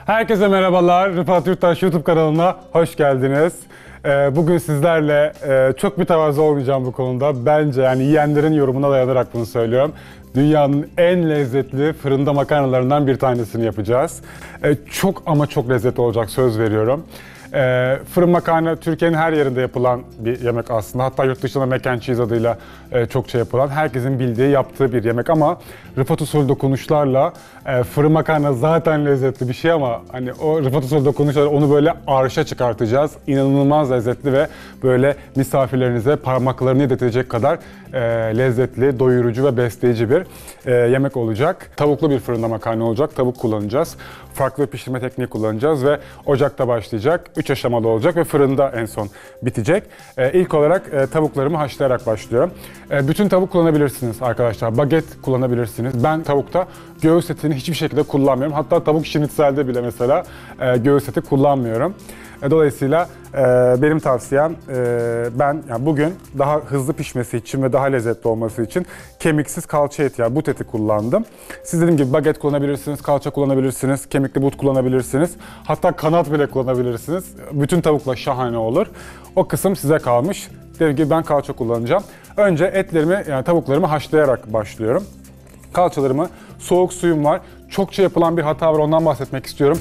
Herkese merhabalar. Rıfat Yurttaş YouTube kanalına hoş geldiniz. Bugün sizlerle çok mütevazı olmayacağım bu konuda. Bence yani yiyenlerin yorumuna dayanarak bunu söylüyorum. Dünyanın en lezzetli fırında makarnalarından bir tanesini yapacağız. Çok ama çok lezzetli olacak, söz veriyorum. Fırın makarna Türkiye'nin her yerinde yapılan bir yemek aslında. Hatta yurt dışında mac and cheese adıyla çokça yapılan, herkesin bildiği, yaptığı bir yemek ama Rıfat usulü dokunuşlarla fırın makarna zaten lezzetli bir şey ama hani o Rıfat usulü dokunuşlarla onu böyle arşa çıkartacağız. İnanılmaz lezzetli ve böyle misafirlerinize parmaklarını yedirtecek kadar lezzetli, doyurucu ve besleyici bir yemek olacak. Tavuklu bir fırında makarna olacak. Tavuk kullanacağız. Farklı bir pişirme tekniği kullanacağız ve ocakta başlayacak. 3 aşamalı olacak ve fırında en son bitecek. İlk olarak tavuklarımı haşlayarak başlıyorum. Bütün tavuk kullanabilirsiniz arkadaşlar. Baget kullanabilirsiniz. Ben tavukta göğüs etini hiçbir şekilde kullanmıyorum. Hatta tavuk şinitzelde bile mesela göğüs eti kullanmıyorum. Dolayısıyla benim tavsiyem ben yani bugün daha hızlı pişmesi için ve daha lezzetli olması için kemiksiz kalça eti, yani but eti kullandım. Siz dediğim gibi baget kullanabilirsiniz, kalça kullanabilirsiniz, kemikli but kullanabilirsiniz. Hatta kanat bile kullanabilirsiniz. Bütün tavukla şahane olur. O kısım size kalmış. Dediğim gibi ben kalça kullanacağım. Önce etlerimi, yani tavuklarımı haşlayarak başlıyorum. Kalçalarımı, soğuk suyum var. Çokça yapılan bir hata var, ondan bahsetmek istiyorum.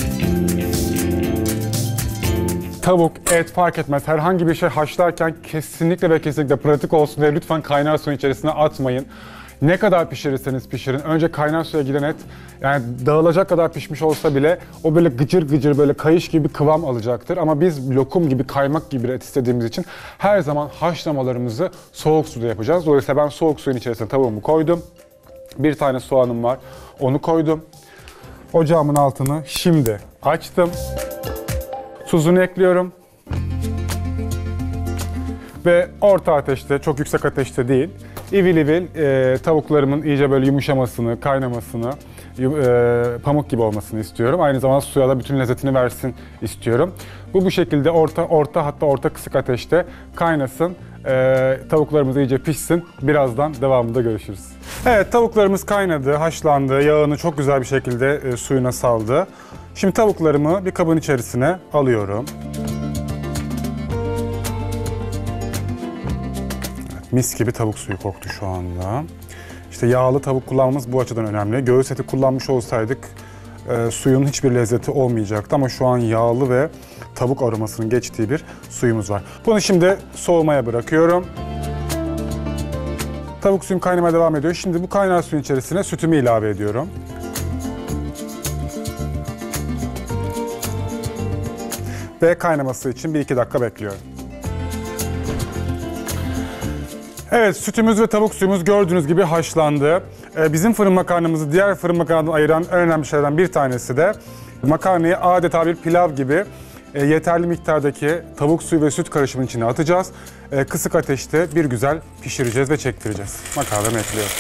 Tavuk, et fark etmez. Herhangi bir şey haşlarken kesinlikle ve kesinlikle pratik olsun diye lütfen kaynar suyun içerisine atmayın. Ne kadar pişirirseniz pişirin. Önce kaynar suya giden et, yani dağılacak kadar pişmiş olsa bile o böyle gıcır gıcır, böyle kayış gibi kıvam alacaktır. Ama biz lokum gibi, kaymak gibi bir et istediğimiz için her zaman haşlamalarımızı soğuk suda yapacağız. Dolayısıyla ben soğuk suyun içerisine tavuğumu koydum. Bir tane soğanım var, onu koydum. Ocağımın altını şimdi açtım. Tuzunu ekliyorum. Ve orta ateşte, çok yüksek ateşte değil, ivil ivil tavuklarımın iyice böyle yumuşamasını, kaynamasını, pamuk gibi olmasını istiyorum. Aynı zamanda suya da bütün lezzetini versin istiyorum. Bu şekilde orta hatta orta kısık ateşte kaynasın. Tavuklarımız iyice pişsin. Birazdan devamında görüşürüz. Evet, tavuklarımız kaynadı, haşlandı. Yağını çok güzel bir şekilde suyuna saldı. Şimdi tavuklarımı bir kabın içerisine alıyorum. Evet, mis gibi tavuk suyu koktu şu anda. İşte yağlı tavuk kullanmamız bu açıdan önemli. Göğüs eti kullanmış olsaydık suyun hiçbir lezzeti olmayacaktı ama şu an yağlı ve tavuk aromasının geçtiği bir suyumuz var. Bunu şimdi soğumaya bırakıyorum. Tavuk suyum kaynamaya devam ediyor. Şimdi bu kaynar suyun içerisine sütümü ilave ediyorum. Ve kaynaması için 1-2 dakika bekliyorum. Evet, sütümüz ve tavuk suyumuz gördüğünüz gibi haşlandı. Bizim fırın makarnamızı diğer fırın makarnadan ayıran en önemli şeylerden bir tanesi de makarnayı adeta bir pilav gibi yeterli miktardaki tavuk suyu ve süt karışımının içine atacağız. Kısık ateşte bir güzel pişireceğiz ve çektireceğiz. Makarnamı ekliyorum.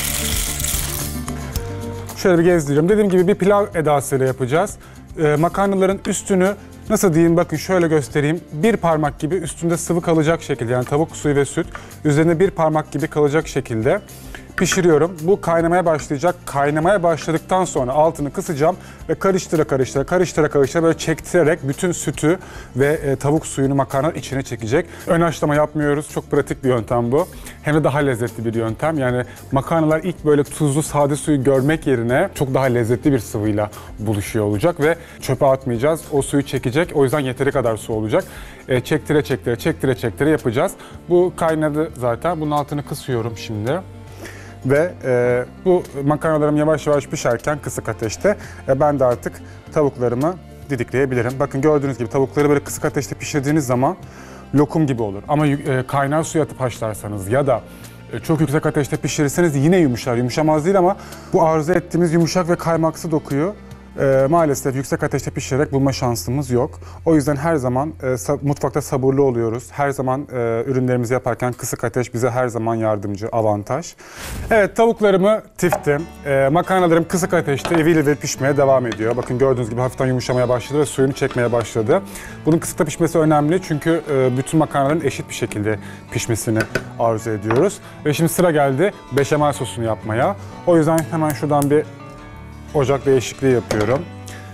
Şöyle bir gezdiriyorum. Dediğim gibi bir pilav edasıyla yapacağız. Makarnaların üstünü nasıl diyeyim, bakın şöyle göstereyim. Bir parmak gibi üstünde sıvı kalacak şekilde, yani tavuk suyu ve süt üzerine bir parmak gibi kalacak şekilde pişiriyorum. Bu kaynamaya başlayacak. Kaynamaya başladıktan sonra altını kısacağım ve karıştıra böyle çektirerek bütün sütü ve tavuk suyunu makarnanın içine çekecek. Ön haşlama yapmıyoruz. Çok pratik bir yöntem bu. Hem de daha lezzetli bir yöntem. Yani makarnalar ilk böyle tuzlu sade suyu görmek yerine çok daha lezzetli bir sıvıyla buluşuyor olacak ve çöpe atmayacağız. O suyu çekecek. O yüzden yeteri kadar su olacak. Çektire yapacağız. Bu kaynadı zaten. Bunun altını kısıyorum şimdi. Ve bu makarnalarım yavaş yavaş pişerken kısık ateşte ben de artık tavuklarımı didikleyebilirim. Bakın gördüğünüz gibi tavukları böyle kısık ateşte pişirdiğiniz zaman lokum gibi olur. Ama kaynar suya atıp haşlarsanız ya da çok yüksek ateşte pişirirseniz yine yumuşar. Yumuşamaz değil ama bu arzu ettiğimiz yumuşak ve kaymaksı dokuyu maalesef yüksek ateşte pişirerek bulma şansımız yok. O yüzden her zaman mutfakta sabırlı oluyoruz. Her zaman ürünlerimizi yaparken kısık ateş bize her zaman yardımcı, avantaj. Evet, tavuklarımı tiftim. Makarnalarım kısık ateşte ivil ivil pişmeye devam ediyor. Bakın gördüğünüz gibi hafiften yumuşamaya başladı ve suyunu çekmeye başladı. Bunun kısıkta pişmesi önemli çünkü bütün makarnaların eşit bir şekilde pişmesini arzu ediyoruz. Ve şimdi sıra geldi beşamel sosunu yapmaya. O yüzden hemen şuradan bir ocak değişikliği yapıyorum.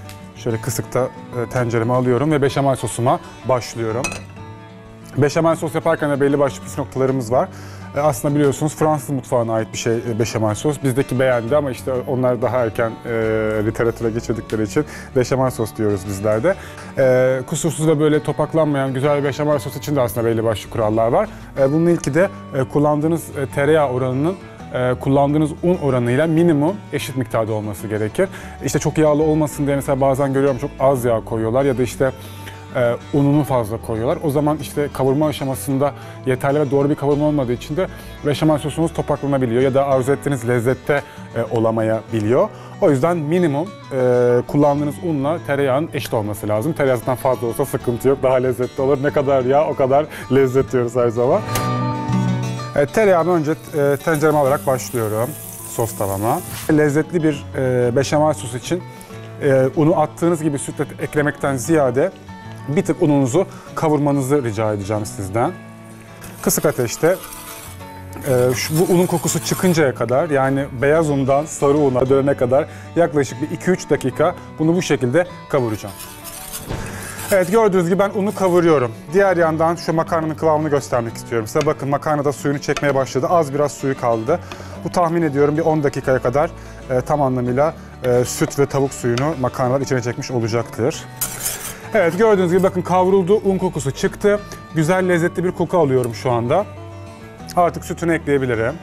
Şöyle kısıkta tencereme alıyorum ve beşamel sosuma başlıyorum. Beşamel sos yaparken de belli başlı püf noktalarımız var. Aslında biliyorsunuz Fransız mutfağına ait bir şey beşamel sos. Bizdeki beğendi ama işte onlar daha erken literatüre geçirdikleri için beşamel sos diyoruz bizler de. Kusursuz ve böyle topaklanmayan güzel bir beşamel sos için de aslında belli başlı kurallar var. Bunun ilki de kullandığınız tereyağı oranının kullandığınız un oranıyla minimum eşit miktarda olması gerekir. İşte çok yağlı olmasın diye mesela bazen görüyorum çok az yağ koyuyorlar ya da işte ununu fazla koyuyorlar. O zaman işte kavurma aşamasında yeterli ve doğru bir kavurma olmadığı için de beşamel sosunuz topaklanabiliyor ya da arzu ettiğiniz lezzette olamayabiliyor. O yüzden minimum kullandığınız unla tereyağın eşit olması lazım. Tereyağı zaten fazla olsa sıkıntı yok. Daha lezzetli olur. Ne kadar yağ o kadar lezzet diyoruz her zaman. Tereyağını önce tencereme alarak başlıyorum sos tavama. Lezzetli bir beşamel sos için unu attığınız gibi sütle eklemekten ziyade bir tık ununuzu kavurmanızı rica edeceğim sizden. Kısık ateşte bu unun kokusu çıkıncaya kadar, yani beyaz undan sarı una dönene kadar yaklaşık bir 2-3 dakika bunu bu şekilde kavuracağım. Evet, gördüğünüz gibi ben unu kavuruyorum. Diğer yandan şu makarnanın kıvamını göstermek istiyorum size. Bakın makarna da suyunu çekmeye başladı. Az biraz suyu kaldı. Bu tahmin ediyorum bir 10 dakikaya kadar tam anlamıyla süt ve tavuk suyunu makarnalar içine çekmiş olacaktır. Evet, gördüğünüz gibi bakın kavruldu, un kokusu çıktı. Güzel lezzetli bir koku alıyorum şu anda. Artık sütünü ekleyebilirim.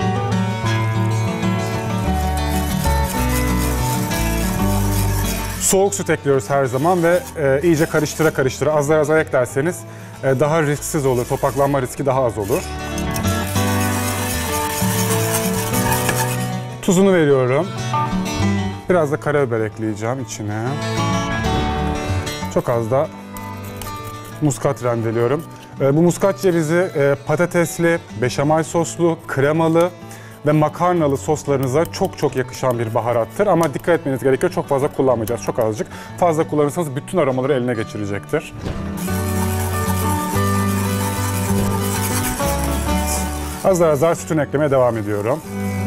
Soğuk süt ekliyoruz her zaman ve iyice karıştıra karıştıra azar azar eklerseniz daha risksiz olur, topaklanma riski daha az olur. Tuzunu veriyorum. Biraz da karabiber ekleyeceğim içine. Çok az da muskat rendeliyorum. Bu muskat cevizi patatesli, beşamel soslu, kremalı ve makarnalı soslarınıza çok çok yakışan bir baharattır. Ama dikkat etmeniz gerekiyor, çok fazla kullanmayacağız, çok azıcık. Fazla kullanırsanız bütün aromaları eline geçirecektir. Azar azar sütünü eklemeye devam ediyorum.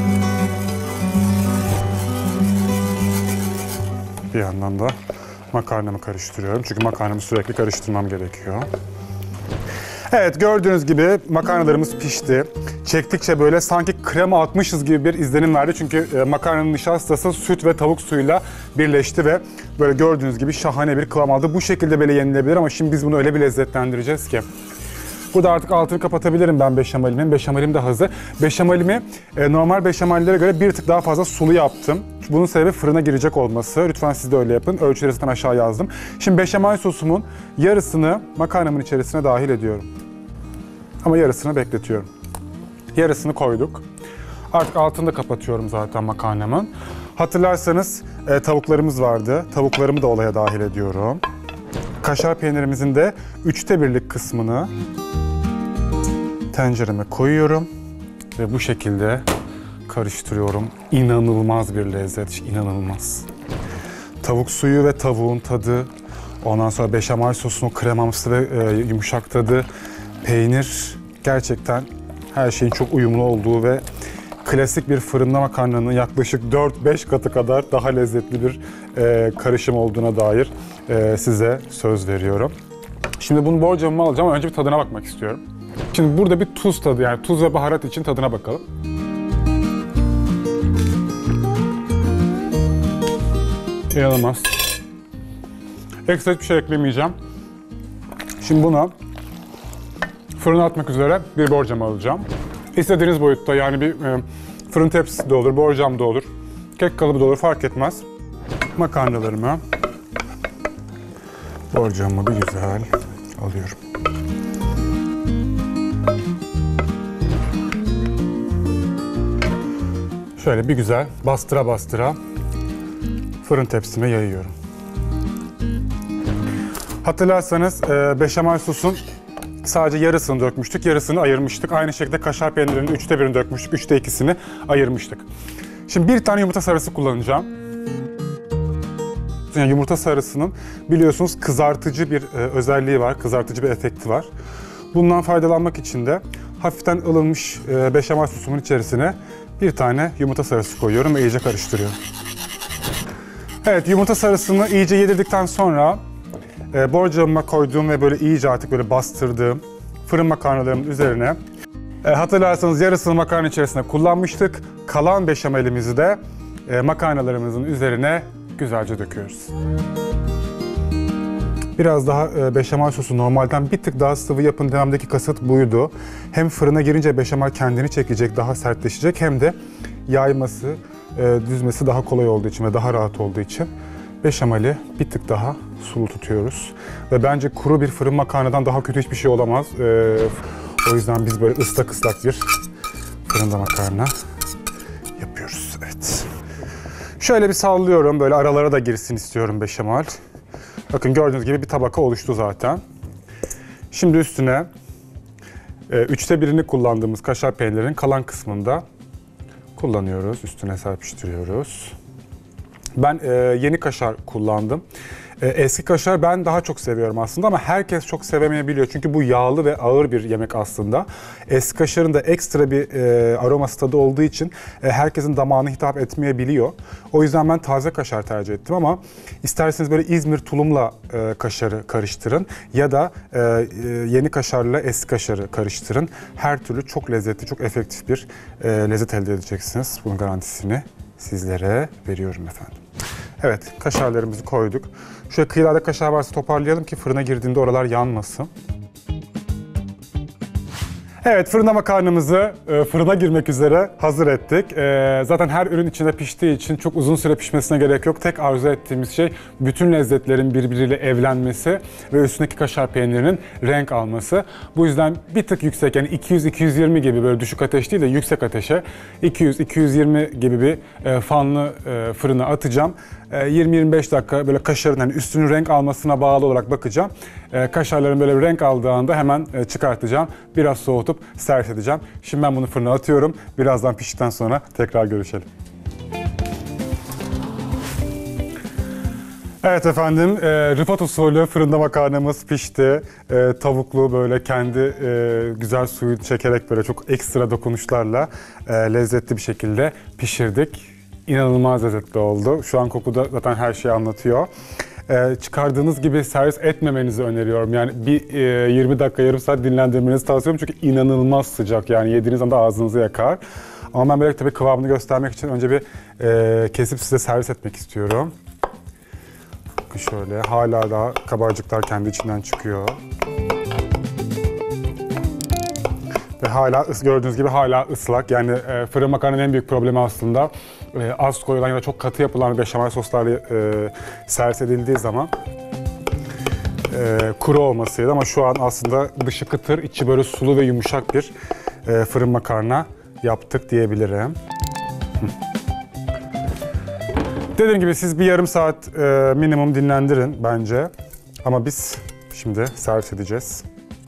Bir yandan da makarnamı karıştırıyorum. Çünkü makarnamı sürekli karıştırmam gerekiyor. Evet, gördüğünüz gibi makarnalarımız pişti. Çektikçe böyle sanki krema atmışız gibi bir izlenim verdi. Çünkü makarnanın nişastası süt ve tavuk suyuyla birleşti ve böyle gördüğünüz gibi şahane bir kıvam aldı. Bu şekilde böyle yenilebilir ama şimdi biz bunu öyle bir lezzetlendireceğiz ki. Burada artık altını kapatabilirim ben beşamelimin. Beşamelim de hazır. Beşamelimi normal beşamellere göre bir tık daha fazla sulu yaptım. Bunun sebebi fırına girecek olması. Lütfen siz de öyle yapın. Ölçüleri zaten aşağı yazdım. Şimdi beşamel sosumun yarısını makarnamın içerisine dahil ediyorum. Ama yarısını bekletiyorum. Yarısını koyduk. Artık altını da kapatıyorum zaten makarnamın. Hatırlarsanız tavuklarımız vardı. Tavuklarımı da olaya dahil ediyorum. Kaşar peynirimizin de 1/3 kısmını tencereme koyuyorum ve bu şekilde karıştırıyorum. İnanılmaz bir lezzet, inanılmaz. Tavuk suyu ve tavuğun tadı, ondan sonra beşamel sosunun kremamsı ve yumuşak tadı, peynir, gerçekten her şeyin çok uyumlu olduğu ve klasik bir fırında makarnanın yaklaşık 4-5 katı kadar daha lezzetli bir karışım olduğuna dair size söz veriyorum. Şimdi bunu borcamıma alacağım ama önce bir tadına bakmak istiyorum. Şimdi burada bir tuz tadı, yani tuz ve baharat için tadına bakalım. İnanılmaz. Ekstra hiçbir şey eklemeyeceğim. Şimdi bunu fırına atmak üzere bir borcama alacağım. İstediğiniz boyutta, yani bir fırın tepsisi de olur, borcam da olur, kek kalıbı da olur, fark etmez. Makarnalarımı borcamıma bir güzel alıyorum. Şöyle bir güzel bastıra bastıra fırın tepsime yayıyorum. Hatırlarsanız beşamel sosun sadece yarısını dökmüştük, yarısını ayırmıştık. Aynı şekilde kaşar peynirinin 1/3'ünü dökmüştük, 2/3'ünü ayırmıştık. Şimdi bir tane yumurta sarısı kullanacağım. Yani yumurta sarısının biliyorsunuz kızartıcı bir özelliği var, kızartıcı bir efekti var. Bundan faydalanmak için de hafiften ılınmış beşamel sosumun içerisine bir tane yumurta sarısı koyuyorum ve iyice karıştırıyorum. Evet, yumurta sarısını iyice yedirdikten sonra borcamıma koyduğum ve böyle iyice artık böyle bastırdığım fırın makarnalarımın üzerine hatırlarsanız yarısını makarna içerisinde kullanmıştık. Kalan beşamelimizi de makarnalarımızın üzerine güzelce döküyoruz. Biraz daha beşamel sosu normalden bir tık daha sıvı yapın dememdeki kasıt buydu. Hem fırına girince beşamel kendini çekecek, daha sertleşecek hem de yayması, düzmesi daha kolay olduğu için ve daha rahat olduğu için beşameli bir tık daha sulu tutuyoruz. Ve bence kuru bir fırın makarnadan daha kötü hiçbir şey olamaz. O yüzden biz böyle ıslak ıslak bir fırında makarna yapıyoruz. Evet. Şöyle bir sallıyorum, böyle aralara da girsin istiyorum beşamel. Bakın gördüğünüz gibi bir tabaka oluştu zaten. Şimdi üstüne 3'te 1'ini kullandığımız kaşar peynirinin kalan kısmında kullanıyoruz. Üstüne serpiştiriyoruz. Ben yeni kaşar kullandım. Eski kaşar ben daha çok seviyorum aslında ama herkes çok sevemeyebiliyor. Çünkü bu yağlı ve ağır bir yemek aslında. Eski kaşarın da ekstra bir aroması tadı olduğu için herkesin damağına hitap etmeyebiliyor. O yüzden ben taze kaşar tercih ettim ama isterseniz böyle İzmir tulumla kaşarı karıştırın ya da yeni kaşarla eski kaşarı karıştırın. Her türlü çok lezzetli, çok efektif bir lezzet elde edeceksiniz. Bunun garantisini sizlere veriyorum efendim. Evet, kaşarlarımızı koyduk. Şöyle kıyılarda kaşar varsa toparlayalım ki fırına girdiğinde oralar yanmasın. Evet, fırında makarnamızı fırına girmek üzere hazır ettik. Zaten her ürün içinde piştiği için çok uzun süre pişmesine gerek yok. Tek arzu ettiğimiz şey bütün lezzetlerin birbiriyle evlenmesi ve üstündeki kaşar peynirinin renk alması. Bu yüzden bir tık yüksek, yani 200-220 gibi, böyle düşük ateş değil de yüksek ateşe 200-220 gibi bir fanlı fırına atacağım. 20-25 dakika böyle kaşarın hani üstünün renk almasına bağlı olarak bakacağım. Kaşarların böyle bir renk aldığı anda hemen çıkartacağım. Biraz soğutup servis edeceğim. Şimdi ben bunu fırına atıyorum. Birazdan piştikten sonra tekrar görüşelim. Evet efendim, Rıfat usulü fırında makarnamız pişti. Tavuklu böyle kendi güzel suyu çekerek böyle çok ekstra dokunuşlarla lezzetli bir şekilde pişirdik. İnanılmaz lezzetli oldu. Şu an kokuda zaten her şeyi anlatıyor. Çıkardığınız gibi servis etmemenizi öneriyorum. Yani bir 20 dakika, yarım saat dinlendirmenizi tavsiye ediyorum. Çünkü inanılmaz sıcak. Yani yediğiniz anda ağzınızı yakar. Ama ben böyle tabii kıvamını göstermek için önce bir kesip size servis etmek istiyorum. Bakın şöyle, hala daha kabarcıklar kendi içinden çıkıyor. Ve hala gördüğünüz gibi hala ıslak. Yani fırın makarnanın en büyük problemi aslında az koyulan ya da çok katı yapılan beşamel soslarla servis edildiği zaman kuru olmasıydı. Ama şu an aslında dışı kıtır, içi böyle sulu ve yumuşak bir fırın makarna yaptık diyebilirim. Dediğim gibi siz bir yarım saat minimum dinlendirin bence. Ama biz şimdi servis edeceğiz.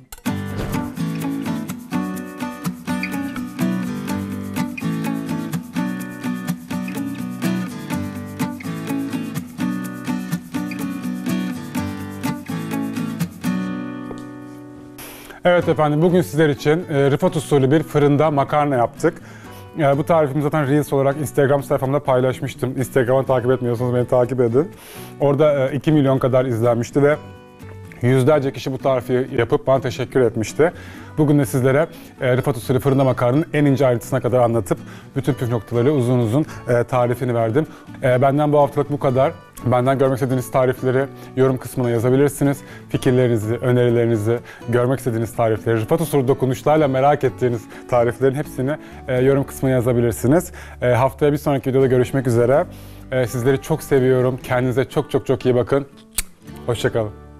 Evet efendim, bugün sizler için Rıfat usulü bir fırında makarna yaptık. Bu tarifimi zaten Reels olarak Instagram sayfamda paylaşmıştım. Instagram'ı takip etmiyorsanız beni takip edin. Orada 2 milyon kadar izlenmişti ve yüzlerce kişi bu tarifi yapıp bana teşekkür etmişti. Bugün de sizlere Rıfat usulü fırında makarnanın en ince ayrıntısına kadar anlatıp bütün püf noktaları uzun uzun tarifini verdim. Benden bu haftalık bu kadar. Benden görmek istediğiniz tarifleri yorum kısmına yazabilirsiniz. Fikirlerinizi, önerilerinizi, görmek istediğiniz tarifleri, Rıfat usulü dokunuşlarla merak ettiğiniz tariflerin hepsini yorum kısmına yazabilirsiniz. Haftaya bir sonraki videoda görüşmek üzere. Sizleri çok seviyorum. Kendinize çok çok çok iyi bakın. Hoşça kalın.